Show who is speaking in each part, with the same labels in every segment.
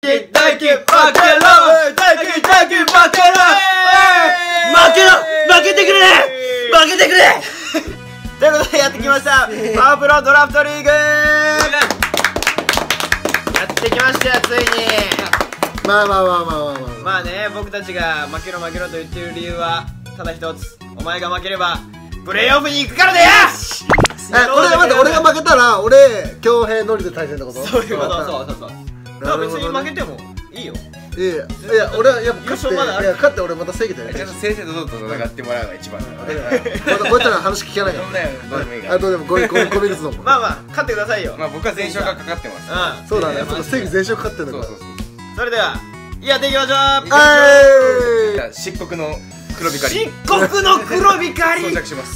Speaker 1: 金大金負けろ大金大金負けろ負けてくれ負けてくれということでやってきましたパワープロドラフトリーグやってきましたよついに。まあね、僕たちが負けろ負けろと言っている理由はただ一つ、お前が負ければプレーオフに行くからだよ。
Speaker 2: 俺が負けたら俺恭平のりで対戦ってこと？
Speaker 1: そういうこと。そう別に負けてもいいよ。いや
Speaker 2: 俺はやっぱ勝って俺また正義だよ。
Speaker 3: ちゃんと正々堂々と戦ってもらうのが一番だからね。
Speaker 2: またこいつらの話聞かないから。どうでもゴミですの。
Speaker 1: まあ勝ってくださいよ。
Speaker 3: まあ僕は全勝がかかってます。
Speaker 2: そうだね。正義全勝かかってるんだから。
Speaker 1: それではやっていきましょう。
Speaker 3: 漆黒の黒光り。
Speaker 1: 漆黒の黒光り。
Speaker 3: 装着します。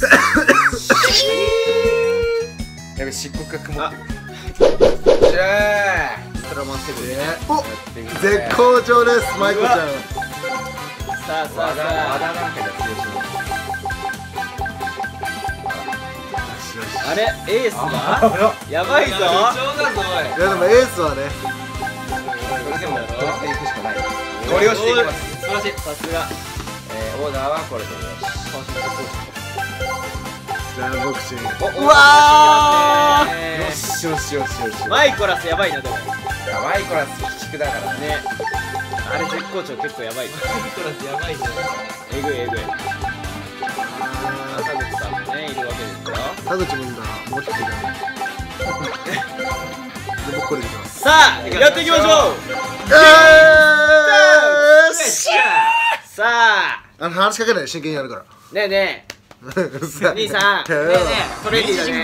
Speaker 3: やべ、漆黒が曇ってる。じゃあ
Speaker 2: お、絶好調です、マイコちゃん。
Speaker 1: さああれ、エースがやばいぞ。い
Speaker 2: やでもエースはね、
Speaker 3: これでもこれでいくしかない。ご利用していきます。
Speaker 1: 素晴らしい、さすが。
Speaker 3: オーダーはこれでよし。
Speaker 2: じゃあボクシング。
Speaker 1: うわー、
Speaker 3: よし。
Speaker 1: マイコラスやばいな。でも
Speaker 3: マイコラス鬼畜だからね。
Speaker 1: あれ絶好調結構やばい。マイコラスやばいじゃん。えぐい。田口さんもねいるわけですよ。
Speaker 2: 田口もいいんだ。もうちょっといらない。で僕これでいきます。
Speaker 1: さあやっていきましょう。さあ
Speaker 2: 話しかけないで真剣にやるから。
Speaker 1: ねえ兄さん、トレーニングだね。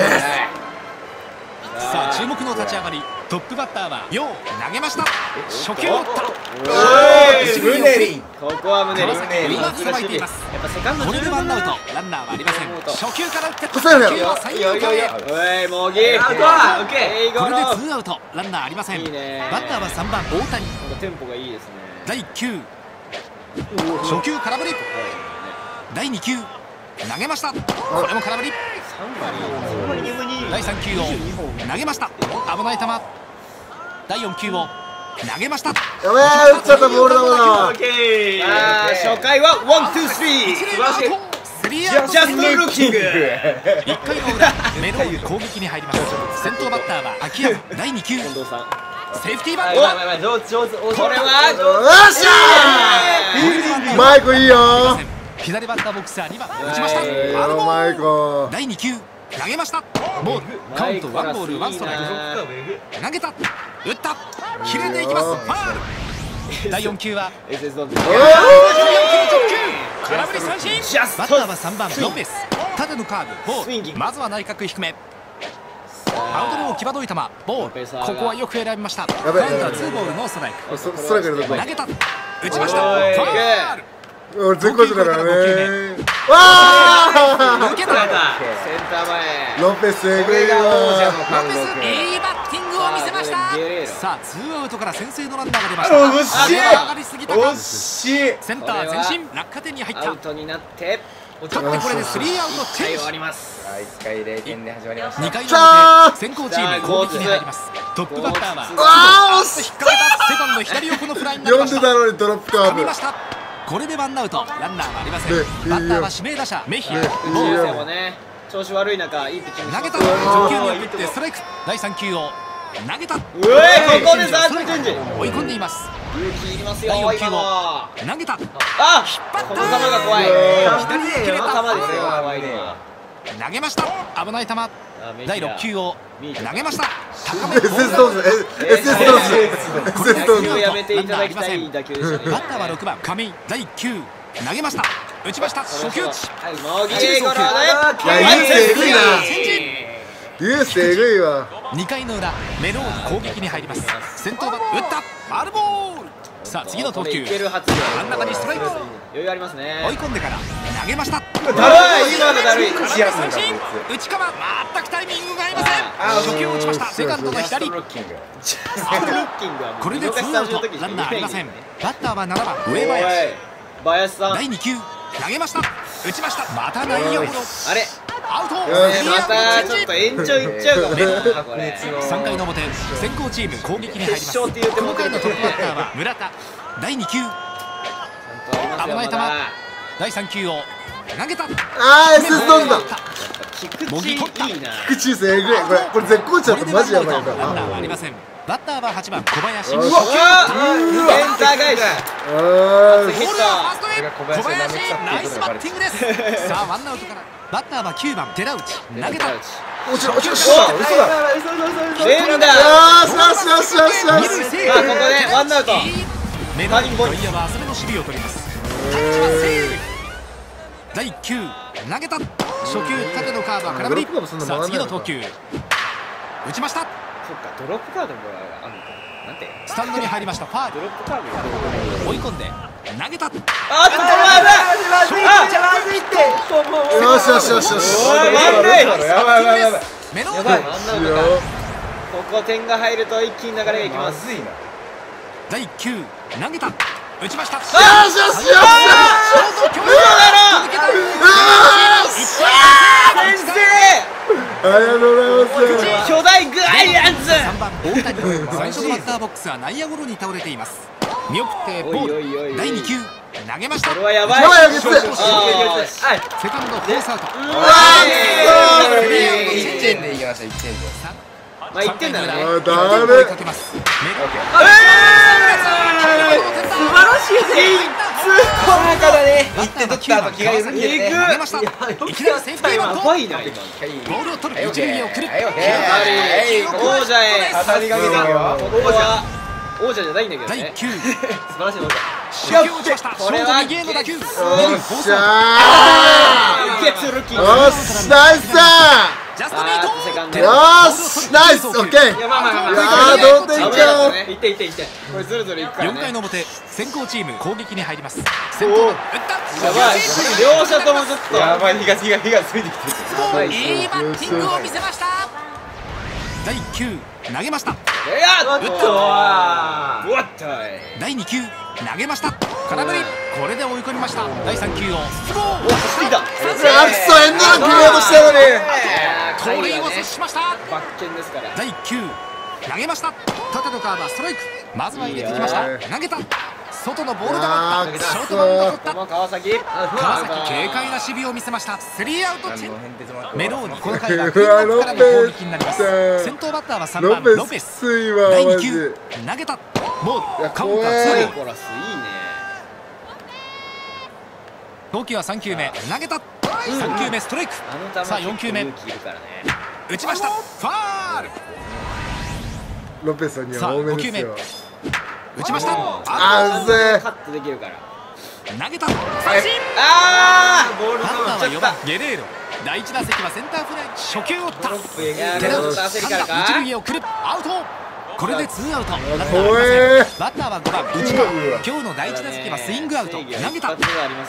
Speaker 4: さあ注目の立ち上がり、トップバッターはヨウ。投げました。初球を打った。
Speaker 3: ムネリン。
Speaker 1: ここはムネリン。
Speaker 4: うまくさばいています。
Speaker 1: やっぱセカンド。
Speaker 4: これでワンアウト、ランナーはありません。初球から打って
Speaker 2: これで
Speaker 1: おい、もぎ。
Speaker 4: これでツーアウト、ランナーありません。バッターは3番大谷。
Speaker 1: テンポがいいですね。
Speaker 4: 第1球、初球空振り。第2球投げました。これも空振り。第3球を投げました。危ない球。第4球を投げました。
Speaker 2: やべえ、打っちゃったボールだもんな。
Speaker 1: 初回はワン、ツー、スリー。
Speaker 4: スリーアウト。
Speaker 1: ジャストルッキング。
Speaker 4: 1回の裏、メローン攻撃に入ります。先頭バッターは秋山。第2球、セーフティーバント。こ
Speaker 1: れは
Speaker 2: よっしゃー。マイコいいよ。
Speaker 4: 左バッターボックスは2番打ちました。
Speaker 2: マイコ
Speaker 4: 第2球投げました。ボールカウントワンボールワンストライク。投げた、打った、切れていきます。ファール。第4球は空振り三振。バッターは3番ロペス。縦のカーブボール。まずは内角低め。アウトロー際どい球ボール。ここはよく選びました。カウンター2ボールノーストライク。
Speaker 2: ストライクで
Speaker 4: 投げた、打ちました。ファール。
Speaker 2: 俺絶好調だからね。わ
Speaker 4: 抜けた。
Speaker 1: センター前。
Speaker 2: ロペスえぐいわ。
Speaker 4: ロペスいいバッティングを見せました。さあツーアウトから先制のランナーが出ました。
Speaker 3: 惜しい。
Speaker 4: 上がりすぎたか。センター前進、落下点に入った。
Speaker 1: アウトになって
Speaker 4: 勝ってこれでスリーアウトチェンジ。
Speaker 1: 終わります。
Speaker 3: 1回0点で始まりました。
Speaker 4: 2回の表、先行チーム攻撃に入ります。トップバッターは引っ掛けた。セカンド左横のフライになりました。
Speaker 2: 読んでたのにドロップカーブ。
Speaker 4: これでワンアウト、ランナーはありません。バッターは指名打者メヒア。
Speaker 1: 調子悪い中いいピッチング
Speaker 4: 投げた。直球に送ってストライク。第3球を投げた。
Speaker 1: ここでサークルチェンジ。
Speaker 4: 追い込んでいます。
Speaker 1: 勇気いりますよ。
Speaker 4: 第4球を投げた。
Speaker 1: あ、引っ張った。この球が怖い。
Speaker 4: 左に切れた。
Speaker 1: この球ですよ。怖いね。
Speaker 4: 投げました。危ない球。第6球を投げました。高め。
Speaker 2: SS どうぞ。SS どうぞ。SS どうぞ。
Speaker 1: やめていただきたい打球でしたね。
Speaker 4: バッターは6番亀井。第1球投げました。打ちました。初球。
Speaker 1: もぎーゴロで。
Speaker 2: ユースえぐいわ。
Speaker 4: 2回の裏、メローン攻撃に入ります。先頭バッター打った。ファウルボール。さあ次の投球。真ん中にストライク。
Speaker 1: 余裕ありますね。
Speaker 4: 追い込んでから投げました。
Speaker 1: だるい。今のだるい。
Speaker 4: 三振。内川。全くタイミングが合いません。初球を打ちました。セカンドの左。これでツーアウト、ランナーありません。バッターは7番上林。
Speaker 1: 林さん。
Speaker 4: 第2球投げました。打ちました。また内野ゴロ。
Speaker 1: あれ。
Speaker 4: アウト。
Speaker 1: またちょっと延長いっちゃうかもなこれ。
Speaker 4: 3回の表、先攻チーム攻撃に入ります。この回のトップバッターは村田。第2球、危ない球。第3球を投げた。
Speaker 2: SS ドンだ。
Speaker 1: 菊池いいな。
Speaker 2: 菊池ですえぐい。これ絶好調だとマジやばいから。
Speaker 4: ランナーはありません。バッターは8番小林。
Speaker 1: センター返し。
Speaker 4: ボールはファーストへ。小林ナイスバッティングです。さあワンアウトから。バッターは9番寺内。投げた。
Speaker 2: 落ちろ落ちろ。嘘だ。
Speaker 1: 連打。
Speaker 2: よしよしよしよし。
Speaker 1: さあここでワンアウト。
Speaker 4: メガネ外野は浅めの守備を取ります。タッチはセーフ。第1球投げた。初球縦のカーブは空振り。さあ次の投球打ちました。
Speaker 1: そっかドロップカードもあるのか。なんて
Speaker 4: スタンドに入りました。ファール。
Speaker 1: ドロップカード
Speaker 4: 追い込んで投げた。
Speaker 1: あっとまずいって。
Speaker 2: よしよしよしよし。
Speaker 1: やばい
Speaker 3: やばいやばいやばい。
Speaker 4: 目の
Speaker 1: ここ点が入ると一気に流れがいきます。
Speaker 4: 第1球投げた。打ちました。
Speaker 2: よしよしよし。
Speaker 1: 先生
Speaker 2: ありがとうございます。
Speaker 1: 巨大グアイアンズ。
Speaker 4: 3番大谷。最初のバッターボックスは内野ゴロに倒れています。見送ってボール。第2球投げました。
Speaker 1: これはやばい。
Speaker 4: セカンドフォースアウト。
Speaker 3: 1点でいきました。1点で。
Speaker 1: まあ1点だね。
Speaker 2: 誰？
Speaker 4: 追いかけます。
Speaker 1: 素晴らしい。この中だね。
Speaker 3: 1点取った後気が緩んでね。
Speaker 4: 投げました。いきなりセーフティーバント。
Speaker 1: やばいな。
Speaker 4: ボールを取る。一塁へ送る。
Speaker 1: 王者へ。
Speaker 3: 当たりが出てるよ。
Speaker 1: 王者じゃないんだけど
Speaker 4: 第
Speaker 1: ね。
Speaker 4: 1球
Speaker 1: 素晴らしい王者。
Speaker 4: 初球打ちました。ショート右への打球。
Speaker 2: よっしゃー。
Speaker 1: ゲッツルキー。
Speaker 2: よしナイスだ。
Speaker 4: ジャストミート。
Speaker 2: よしナイスオッケー。
Speaker 1: いやまあまあまあ。
Speaker 2: いや同点いっちゃおう。
Speaker 1: いっていっていって。これずるずるいくからね。
Speaker 4: 4回の表、先攻チーム攻撃に入ります。先頭打った。
Speaker 1: やばい。両者ともちょっと。
Speaker 3: やばい。火がついてきてる。
Speaker 4: いいバッティングを見せました。第1球投げました。第2球投げました。空振り。これで追い込みました。第3球を失望。
Speaker 2: クソエンドラン決めようとしたのに。
Speaker 4: 盗塁を阻止しました。
Speaker 1: バッケンですから。
Speaker 4: 第1球投げました。縦のカーブはストライク。まずは入れてきました。投げた。外のボール球だった。ショートバウンド取った。
Speaker 1: 川崎
Speaker 4: 軽快な守備を見せました。3アウトチェン。メローニこの回はクイックからの攻撃になります。先頭バッターは3番ロペス。第2球投げた。ボールカウンター2ボール。投球は3球目投げた。3球目ストライク。さあ4球目打ちました。ファール。
Speaker 2: ロペスには多めですよ。
Speaker 4: 打ちました。
Speaker 2: あうぜ。
Speaker 1: カットできるから
Speaker 4: 投げた。三振。
Speaker 1: ボール
Speaker 4: バッターは4番ゲレーロ。第1打席はセンターフライ。初球を打った。寺内一塁へ送る。アウト。これで2アウト。バッターは5番内川。今日の第1打席はスイングアウト。投げた。打った。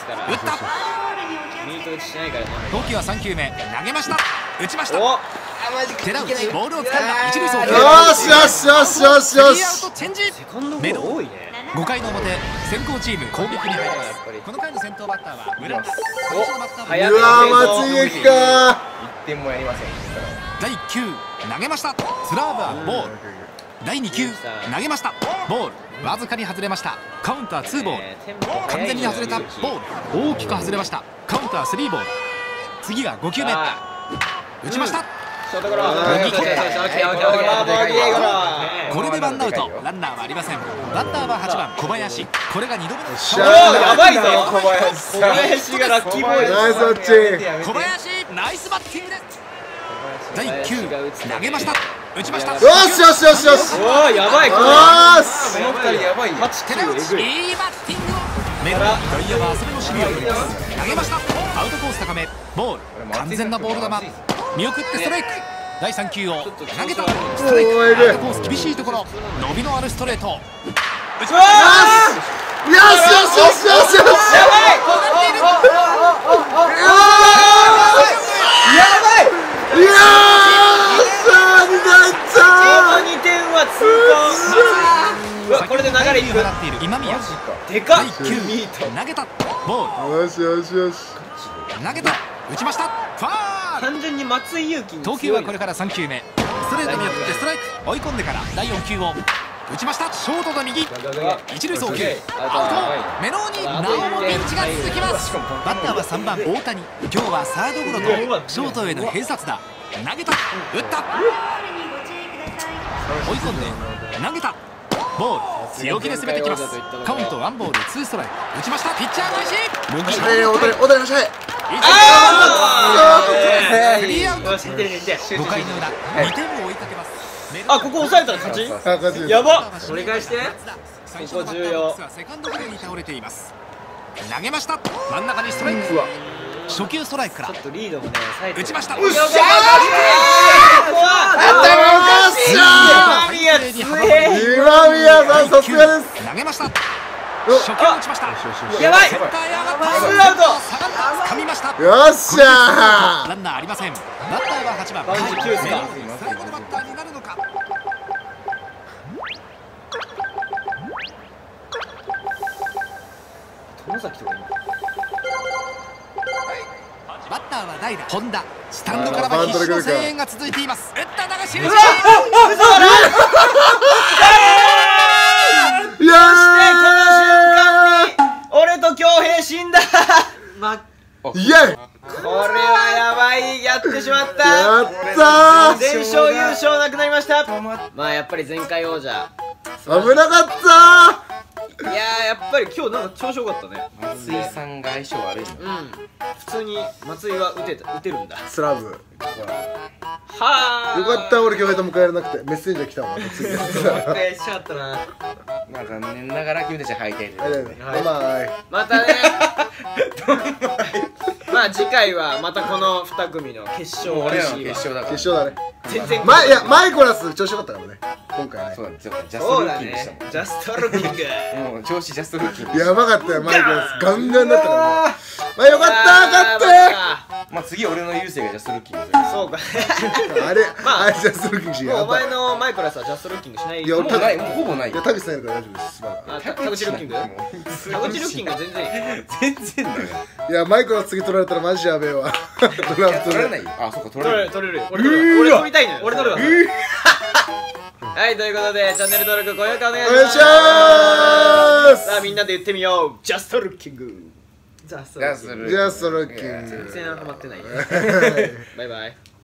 Speaker 4: 投球は3球目投げました。打ちました。寺内ボールをつかんだ。一塁送球。
Speaker 2: よしよしよしよしよし。
Speaker 4: 3アウトチェンジ。メド5回の表、先攻チーム攻撃に入ります。この回の先頭バッターは村田。
Speaker 2: うわ松井裕樹か。
Speaker 3: 1点もやりません。
Speaker 4: 第1球投げました。スラーバーボール。第2球投げました。ボールわずかに外れました。カウンター2ボール。完全に外れた。ボール大きく外れました。カウンター3ボール。次が5球目打ちました。これでワンアウト。ランナーはありません。バッターは8番小林。これが2度目のショート。
Speaker 1: やばいぞ小林がラッキーボーイ。
Speaker 2: ナイスバッチン。
Speaker 4: 小林ナイスバッティングです。第1球投げました。打ちました。
Speaker 2: よしよしよしよし。
Speaker 1: おおやばい。
Speaker 2: よし。
Speaker 3: この2人やばいよ。
Speaker 4: 寺内いいバッティングを。メガネ外野は浅めの守備を取ります。投げました。アウトコース高めボール。完全なボール球。見送ってストライク。第3球を投げた。ストライク。アウトコース厳しいところ。伸びのあるストレート。打ちました。
Speaker 2: よしよしよしよしよし。
Speaker 1: やばい。
Speaker 2: いやー2
Speaker 1: 点は通過。これで流れいく。
Speaker 4: 今宮
Speaker 1: でかっ。
Speaker 4: 第9投げた。ボール。
Speaker 2: よしよしよし。
Speaker 4: 投げた。打ちました。ファール。
Speaker 1: 単純に松井裕樹に
Speaker 4: 投球はこれから3球目。ストレート見送ってストライク。追い込んでから第4球を打ちました。ショートの右、一塁送球アウト。メローになおもピンチが続きます。バッターは3番大谷。今日はサードゴロとショートへの併殺打。投げた、打った、追い込んで投げた、ボール、強気で攻めてきます。カウント1ボール2ストライク。打ちました。ピッチャー返し、
Speaker 2: 大谷の試合。
Speaker 4: スリーアウト。5回の裏、2点を追いかけます。
Speaker 1: あ、ここ抑えたら勝ち。やば、取り返して。ここ重要。
Speaker 4: セカンドゴロに倒れています。投げました。真ん中にストライク。初球ストライクから
Speaker 1: ちょっとリードもね、
Speaker 4: 打ちました。
Speaker 2: よっしゃー、今宮さんさすがです。
Speaker 4: 投げました。初球打ちました。
Speaker 1: やばい、
Speaker 4: センターへ上がった。
Speaker 1: ツーアウト。
Speaker 4: 下がった、掴みました。
Speaker 2: よっしゃー。
Speaker 4: ランナーありません。バッターは8番
Speaker 1: バンジ9ですか。
Speaker 4: 最後のバッターになるのか。
Speaker 1: 友崎とか
Speaker 4: バッターは代打本田。スタンドからは必死の声援が続いています。打った流し打ち。
Speaker 2: いや
Speaker 1: ー、俺と恭平死んだ。
Speaker 2: イエイ、
Speaker 1: これはやばい、やってしまった。
Speaker 2: やったー。
Speaker 1: 全勝優勝なくなりました。まあやっぱり前回王者
Speaker 2: 危なかった
Speaker 1: いやー、やっぱり今日なんか調子良かったね。
Speaker 3: 松井さんが相性悪いの。
Speaker 1: 普通に松井は打てるんだ。
Speaker 2: スラブ。
Speaker 1: は
Speaker 2: よかった、俺今日とも帰らなくてメッセージが来たわ。次
Speaker 1: しちゃったな。
Speaker 3: まあ残念ながら君たちは敗退ということで。
Speaker 2: バイバイ。
Speaker 1: またね。まあ次回はまたこの2組の決勝。
Speaker 3: 俺らの決勝だから。
Speaker 2: 決勝だね。
Speaker 1: 全然。
Speaker 2: いや、マイコラス調子良かったからね、今回ね。
Speaker 3: そうだね、ジャストルーキングしたもん。
Speaker 1: ジャストルーキング。
Speaker 3: もう調子ジャストルーキング。
Speaker 2: やばかったよ、マイコラスガンガンだったからね。まあよかった、勝って。
Speaker 3: まあ次俺の優勢がジャストルーキング。
Speaker 1: そうか。
Speaker 2: あれ、あれジャストルーキングしやばい。
Speaker 1: お前のマイコラスはジャストルーキングしない。
Speaker 2: いや、
Speaker 3: もうない、もうほぼない。
Speaker 2: いや、田口さんいるから大丈夫です。
Speaker 1: 田口ルッキング。田口ルッキング全然いい。
Speaker 3: 全然だよ。
Speaker 2: いや、マイコラス次取られたらマジやべえわ。ドラフトで
Speaker 3: 取られないよ。あ、そっか、取られる。
Speaker 1: 取れる。俺取りたいのよ。俺取るわ。はい、ということでチャンネル登録高評価お願いします。
Speaker 2: お願いします。
Speaker 1: さあみんなで言ってみよう。ジャストルッキング。ジャストルッキング。
Speaker 2: ジャストルッキング。
Speaker 1: 全然ハマってない。バイバイ。